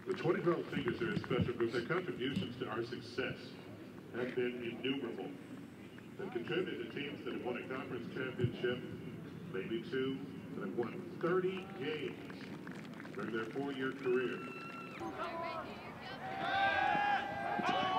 The 2012 Tigers are a special group. Their contributions to our success have been innumerable. They contributed to teams that have won a conference championship, maybe two, that have won 30 games during their 4-year career.